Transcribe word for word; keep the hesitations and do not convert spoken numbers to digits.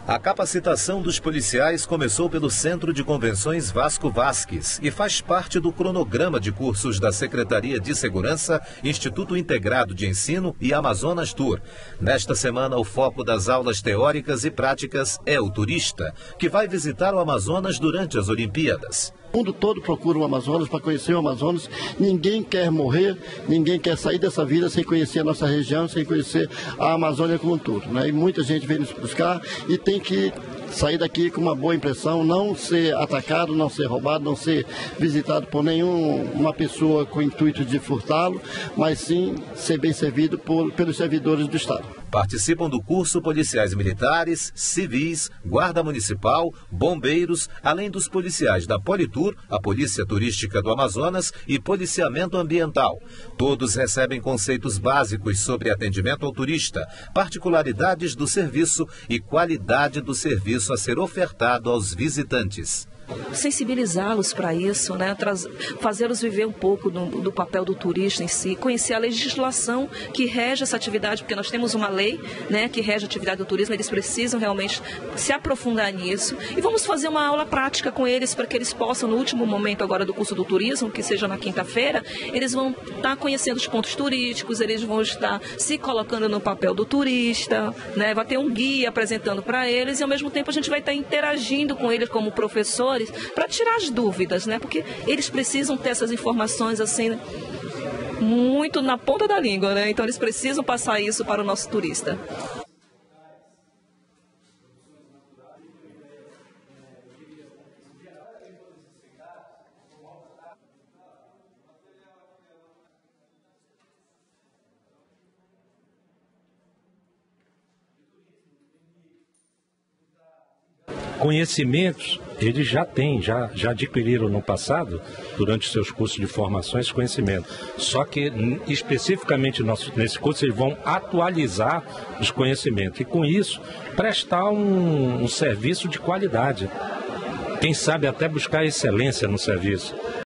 A capacitação dos policiais começou pelo Centro de Convenções Vasco Vasques e faz parte do cronograma de cursos da Secretaria de Segurança, Instituto Integrado de Ensino e Amazonas Tour. Nesta semana, o foco das aulas teóricas e práticas é o turista, que vai visitar o Amazonas durante as Olimpíadas. O mundo todo procura o Amazonas para conhecer o Amazonas. Ninguém quer morrer, ninguém quer sair dessa vida sem conhecer a nossa região, sem conhecer a Amazônia como um todo, né? E muita gente vem nos buscar e tem que sair daqui com uma boa impressão, não ser atacado, não ser roubado, não ser visitado por nenhuma pessoa com o intuito de furtá-lo, mas sim ser bem servido por, pelos servidores do Estado. Participam do curso policiais militares, civis, guarda municipal, bombeiros, além dos policiais da Politur, a Polícia Turística do Amazonas e policiamento ambiental. Todos recebem conceitos básicos sobre atendimento ao turista, particularidades do serviço e qualidade do serviço a ser ofertado aos visitantes. Sensibilizá-los para isso, né? Fazê-los viver um pouco do, do papel do turista em si, conhecer a legislação que rege essa atividade, porque nós temos uma lei, né, que rege a atividade do turismo, eles precisam realmente se aprofundar nisso. E vamos fazer uma aula prática com eles para que eles possam, no último momento agora do curso do turismo, que seja na quinta-feira, eles vão estar conhecendo os pontos turísticos, eles vão estar se colocando no papel do turista, né? Vai ter um guia apresentando para eles e ao mesmo tempo a gente vai estar interagindo com eles como professores, para tirar as dúvidas, né? Porque eles precisam ter essas informações assim muito na ponta da língua, né? Então eles precisam passar isso para o nosso turista. Conhecimentos, eles já têm, já, já adquiriram no passado, durante seus cursos de formação, esse conhecimento. Só que, especificamente nosso, nesse curso, eles vão atualizar os conhecimentos. E, com isso, prestar um, um serviço de qualidade. Quem sabe até buscar excelência no serviço.